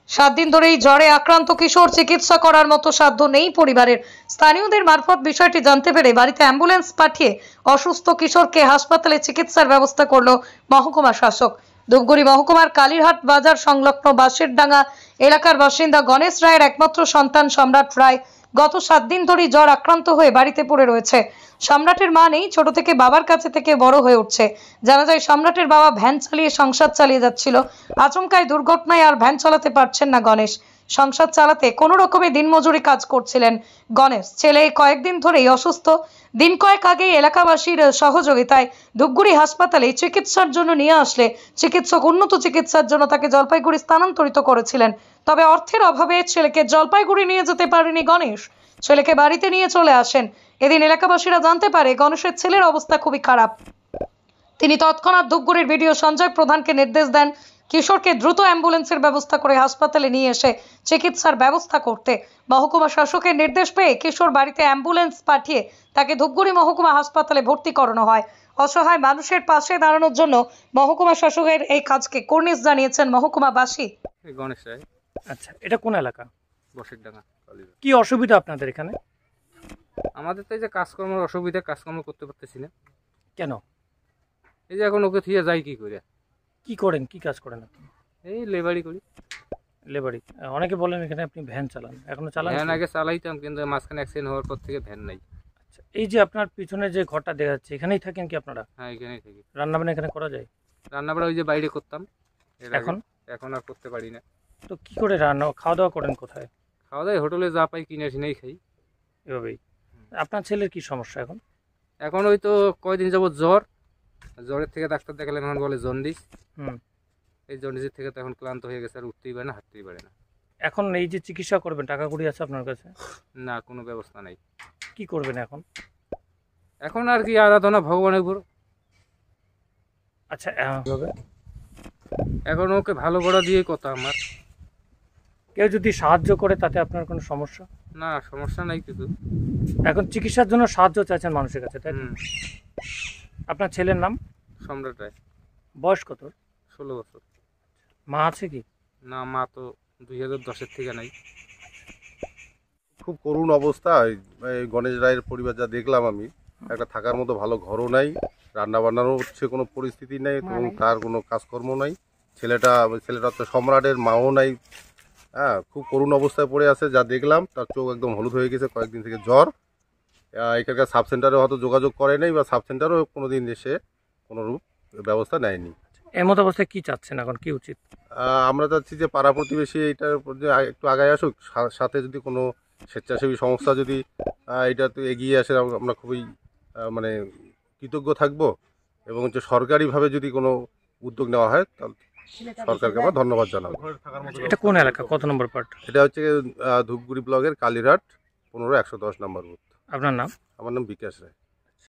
7 দিন ধরেই জ্বরে আক্রান্ত কিশোর, চিকিৎসা করার মতো সাধ্য নেই পরিবারের। স্থানীয়দের মারফত বিষয়টি জানতে পেরে বাড়িতে অ্যাম্বুলেন্স পাঠিয়ে অসুস্থ কিশোরকে হাসপাতালে চিকিৎসার ব্যবস্থা করলো মহকুমা শাসক। ধূপগুড়ি মহকুমার কালীরহাট বাজার সংলগ্ন বাঁশেরডাঙ্গা এলাকার বাসিন্দা গণেশ রায়ের একমাত্র সন্তান সম্রাট রায় গত 7 দিন ধরেই জ্বর আক্রান্ত হয়ে বাড়িতে পড়ে রয়েছে। সম্রাটের মা নেই, ছোট থেকে বাবার কাছে থেকে বড় হয়ে উঠছে। জানা যায় সম্রাটের বাবা ভ্যান চালিয়ে সংসার চালিয়ে যাচ্ছিল। আচমকায় দুর্ঘটনায় আর ভ্যান চালাতে পারছেন না গণেশ। সংসার চালাতে কোনো রকমে দিনমজুরি কাজ করছিলেন গণেশ। ছেলে কয়েকদিন ধরেই অসুস্থ। দিন কয়েক আগেই এলাকাবাসীর সহযোগিতায় ধূপগুড়ি হাসপাতালে চিকিৎসার জন্য নিয়ে আসলে চিকিৎসক উন্নত চিকিৎসার জন্য তাকে জলপাইগুড়ি স্থানান্তরিত করেছিলেন। তবে অর্থের অভাবে ছেলেকে জলপাইগুড়ি নিয়ে যেতে পারেনি গণেশ। ছেলেকে বাড়িতে নিয়ে চলে আসেন। এদিন এলাকাবাসীরা জানতে পারে গণেশের ছেলের অবস্থা খুবই খারাপ। তিনি তৎক্ষণাৎ ধূপগুড়ির বিডিও সঞ্জয় প্রধানকে নির্দেশ দেন কিশোরকে দ্রুত অ্যাম্বুলেন্সের ব্যবস্থা করে হাসপাতালে নিয়ে এসে চিকিৎসার ব্যবস্থা করতে। মহকুমা শাসকের নির্দেশ পেয়ে কিশোর বাড়িতে অ্যাম্বুলেন্স পাঠিয়ে তাকে ধূপগুড়ি মহকুমা হাসপাতালে ভর্তি করানো হয়। অসহায় মানুষের পাশে দাঁড়ানোর জন্য মহকুমা শাসকের এই কাজকে কর্নিশ জানিয়েছেন মহকুমাবাসী। গণেশ রায়। আচ্ছা, এটা কোন এলাকা? বাঁশেরডাঙ্গা। কি অসুবিধা আপনাদের এখানে? আমাদের তো এই যে কাজকর্মের অসুবিধা, কাজকর্ম করতে পারতেছি না। কেন? এই যে এখন ওকে থিয়ে যাই কি করে। কি করেন, কি কাজ করেন আপনি? এই লেবারি করি। লেবারি। অনেকে বলেন এখানে আপনি ভ্যান চালান, এখনো চালান? ভ্যান আগে চালাইতাম, কিন্তু মাঝখানে অ্যাক্সিডেন্ট হওয়ার পর থেকে ভ্যান নাই। আচ্ছা, এই যে আপনার পিছনে যে ঘরটা দেখা যাচ্ছে, এখানেই থাকেন কি আপনারা? হ্যাঁ, এখানেই থাকি। রান্নাবান্না এখানে করা যায়? রান্নাবাড়া ওই যে বাইরে করতাম, এখন এখন আর করতে পারি না। তো কি করে রান্না খাওয়া দাওয়া করেন কোথায়? খাওয়া দাওয়া হোটেলে যা পাই কিনে কিনেই খাই। এভাবেই। আপনার ছেলের কি সমস্যা এখন? এখন ওই তো কয়দিন যাবত জ্বর, জ্বরের থেকে ডাক্তার দেখালাম, এখন বলে জন্ডিস। এই জন্ডিসের থেকে তো এখন ক্লান্ত হয়ে গেছে, আর উঠতেই পারে না, হাঁটতেই পারে না। এখন এই যে চিকিৎসা করবেন, টাকা কড়ি আছে আপনার কাছে? না, কোনো ব্যবস্থা নাই। কি করবেন এখন? এখন আর কি আরাধনা ভগবানের উপর। আচ্ছা, এখন ওকে ভালো করা দিয়ে কথা আমার। কেউ যদি সাহায্য করে তাতে আপনার কোনো সমস্যা? না, সমস্যা নাই কিছু। এখন চিকিৎসার জন্য সাহায্য চাইছেন মানুষের কাছে, তাই? আপনার ছেলের নাম? সম্রাট রায়। বয়স কত? 16 বছর। মা আছে কি? না, মা তো 2010-এর থেকে নাই। খুব করুণ অবস্থা। এই গণেশ রায়ের পরিবার যা দেখলাম আমি, একটা থাকার মতো ভালো ঘরও নাই, রান্না বান্নারও হচ্ছে কোনো পরিস্থিতি নেই, এবং তার কোনো কাজকর্ম নাই। ছেলেটা তো সম্রাটের মাও নাই। হ্যাঁ, খুব করুণ অবস্থায় পড়ে আছে। যা দেখলাম তার চোখ একদম হলুদ হয়ে গেছে, কয়েকদিন থেকে জ্বর। এখানকার সাব সেন্টারে হয়তো যোগাযোগ করে নেই, বা সাব সেন্টারও কোনোদিন এসে কোনোরূপ ব্যবস্থা নেয়নি। এর মতো অবস্থায় কি চাচ্ছেন, এখন কি উচিত? আমরা চাচ্ছি যে পাড়া প্রতিবেশী এইটার একটু আগায় আসুক, সাথে যদি কোনো স্বেচ্ছাসেবী সংস্থা যদি এটাতে এগিয়ে আসে, আমরা খুবই মানে কৃতজ্ঞ থাকব। এবং হচ্ছে সরকারিভাবে যদি কোনো উদ্যোগ নেওয়া হয়, তাহলে সরকারকে আমরা ধন্যবাদ জানাবো। এটা কোন এলাকা, কত নম্বর পার্ট? এটা হচ্ছে ধূপগুড়ি ব্লকের কালীরহাট 15-110 নম্বর বুথ। আপনার নাম? আমার নাম বিকাশ রায়।